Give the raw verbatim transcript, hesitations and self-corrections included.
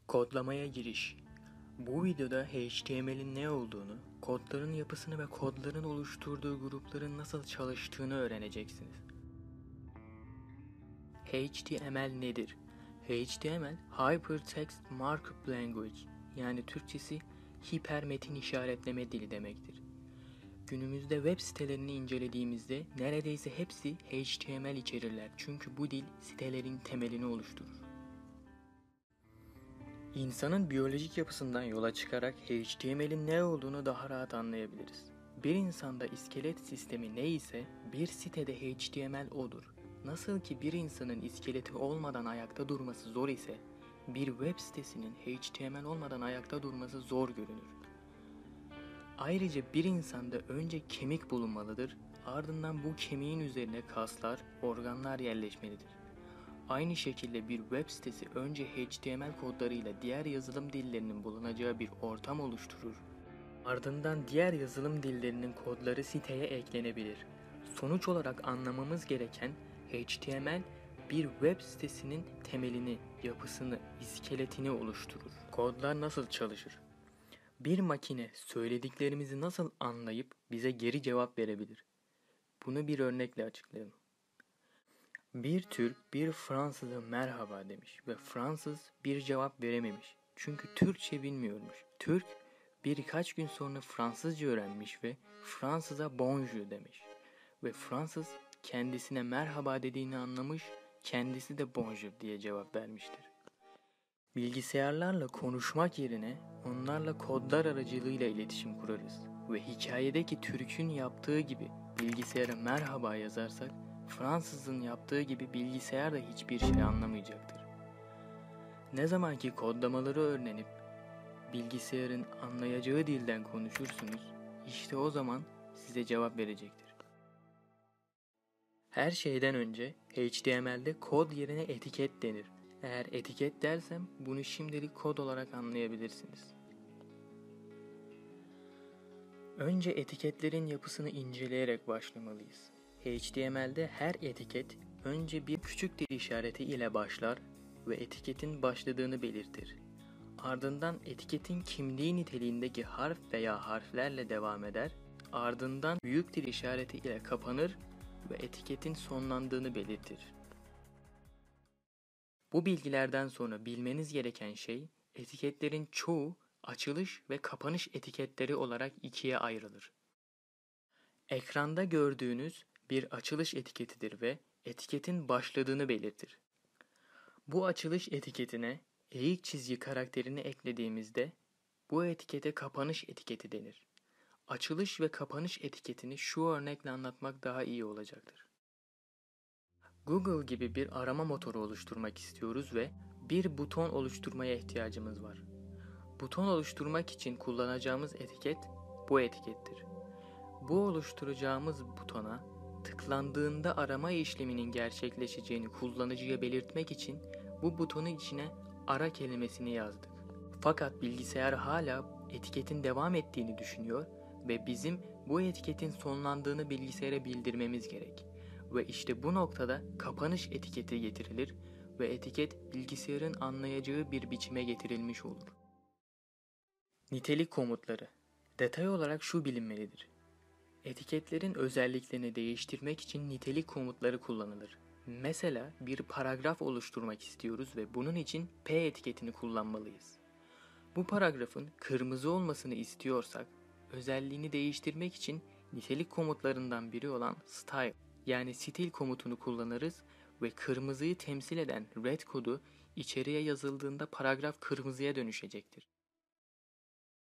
Kodlamaya giriş. Bu videoda H T M L'in ne olduğunu, kodların yapısını ve kodların oluşturduğu grupların nasıl çalıştığını öğreneceksiniz. H T M L nedir? H T M L, Hypertext Markup Language, yani Türkçesi hipermetin işaretleme dili demektir. Günümüzde web sitelerini incelediğimizde neredeyse hepsi H T M L içerirler, çünkü bu dil sitelerin temelini oluşturur. İnsanın biyolojik yapısından yola çıkarak H T M L'in ne olduğunu daha rahat anlayabiliriz. Bir insanda iskelet sistemi ne ise bir sitede H T M L odur. Nasıl ki bir insanın iskeleti olmadan ayakta durması zor ise, bir web sitesinin H T M L olmadan ayakta durması zor görünür. Ayrıca bir insanda önce kemik bulunmalıdır, ardından bu kemiğin üzerine kaslar, organlar yerleşmelidir. Aynı şekilde bir web sitesi önce H T M L kodlarıyla diğer yazılım dillerinin bulunacağı bir ortam oluşturur. Ardından diğer yazılım dillerinin kodları siteye eklenebilir. Sonuç olarak anlamamız gereken, H T M L bir web sitesinin temelini, yapısını, iskeletini oluşturur. Kodlar nasıl çalışır? Bir makine söylediklerimizi nasıl anlayıp bize geri cevap verebilir? Bunu bir örnekle açıklayalım. Bir Türk bir Fransız'a merhaba demiş ve Fransız bir cevap verememiş. Çünkü Türkçe bilmiyormuş. Türk birkaç gün sonra Fransızca öğrenmiş ve Fransız'a bonjour demiş. Ve Fransız kendisine merhaba dediğini anlamış, kendisi de bonjour diye cevap vermiştir. Bilgisayarlarla konuşmak yerine onlarla kodlar aracılığıyla iletişim kurarız. Ve hikayedeki Türk'ün yaptığı gibi bilgisayara merhaba yazarsak, Fransız'ın yaptığı gibi bilgisayar da hiçbir şey anlamayacaktır. Ne zaman ki kodlamaları öğrenip bilgisayarın anlayacağı dilden konuşursunuz, işte o zaman size cevap verecektir. Her şeyden önce H T M L'de kod yerine etiket denir. Eğer etiket dersem bunu şimdilik kod olarak anlayabilirsiniz. Önce etiketlerin yapısını inceleyerek başlamalıyız. H T M L'de her etiket önce bir küçük dil işareti ile başlar ve etiketin başladığını belirtir. Ardından etiketin kimliği niteliğindeki harf veya harflerle devam eder. Ardından büyük dil işareti ile kapanır ve etiketin sonlandığını belirtir. Bu bilgilerden sonra bilmeniz gereken şey, etiketlerin çoğu açılış ve kapanış etiketleri olarak ikiye ayrılır. Ekranda gördüğünüz bir açılış etiketidir ve etiketin başladığını belirtir. Bu açılış etiketine eğik çizgi karakterini eklediğimizde bu etikete kapanış etiketi denir. Açılış ve kapanış etiketini şu örnekle anlatmak daha iyi olacaktır. Google gibi bir arama motoru oluşturmak istiyoruz ve bir buton oluşturmaya ihtiyacımız var. Buton oluşturmak için kullanacağımız etiket bu etikettir. Bu oluşturacağımız butona tıklandığında arama işleminin gerçekleşeceğini kullanıcıya belirtmek için bu butonun içine ara kelimesini yazdık. Fakat bilgisayar hala etiketin devam ettiğini düşünüyor ve bizim bu etiketin sonlandığını bilgisayara bildirmemiz gerek. Ve işte bu noktada kapanış etiketi getirilir ve etiket bilgisayarın anlayacağı bir biçime getirilmiş olur. Nitelik komutları. Detay olarak şu bilinmelidir. Etiketlerin özelliklerini değiştirmek için nitelik komutları kullanılır. Mesela bir paragraf oluşturmak istiyoruz ve bunun için P etiketini kullanmalıyız. Bu paragrafın kırmızı olmasını istiyorsak, özelliğini değiştirmek için nitelik komutlarından biri olan style, yani stil komutunu kullanırız ve kırmızıyı temsil eden red kodu içeriye yazıldığında paragraf kırmızıya dönüşecektir.